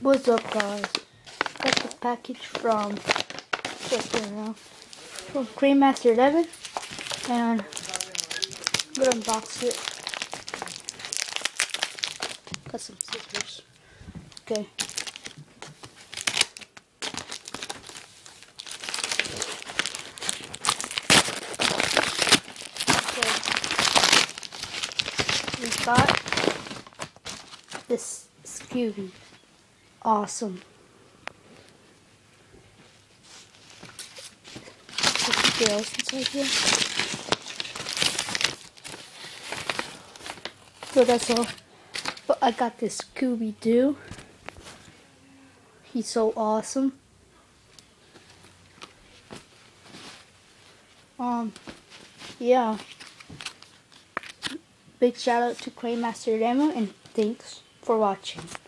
What's up, guys? Got the package from Crane-Master 11, and I'm gonna unbox it. Got some scissors. Okay. So we got this Scooby. Awesome. What else inside here? So that's all. But I got this Scooby-Doo. He's so awesome. Yeah. Big shout out to Crane-Master Demo, and thanks for watching.